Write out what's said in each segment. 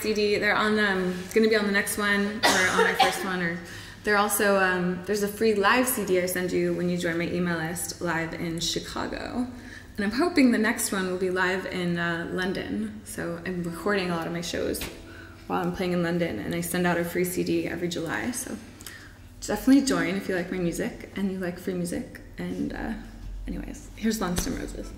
CD. They're on going to be on the next one or on our first one. Or they're also there's a free live CD I send you when you join my email list, live in Chicago. And I'm hoping the next one will be live in London. So I'm recording a lot of my shows while I'm playing in London, and I send out a free CD every July. So definitely join if you like my music and you like free music. And anyways, here's Long Stem Roses.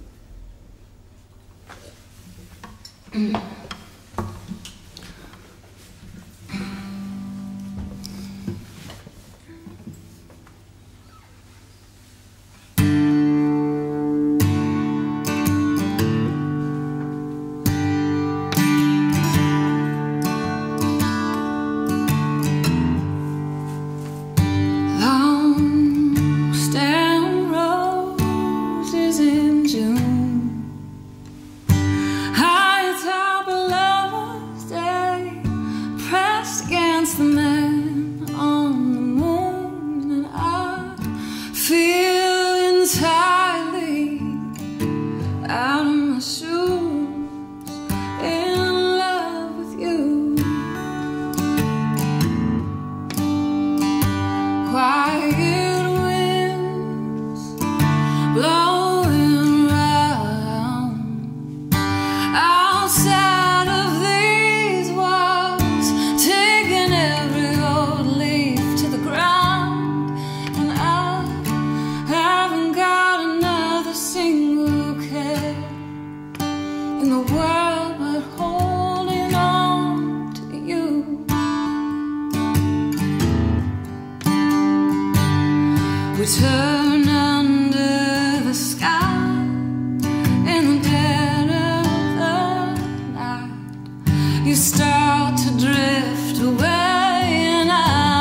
Turn under the sky in the dead of the night. You start to drift away, and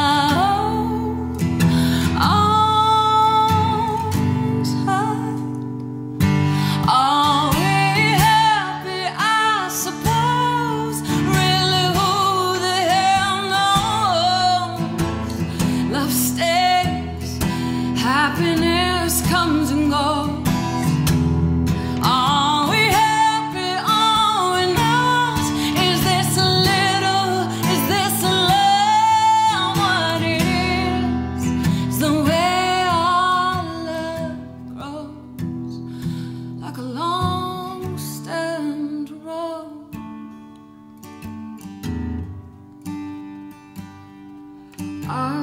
arms high. Are we happy? I suppose. Really, who the hell knows? Love stays. Happiness comes and goes. Are we happy? Are we not? Is this a little? Is this a love? What it is the way our love grows, like a long stemmed rose.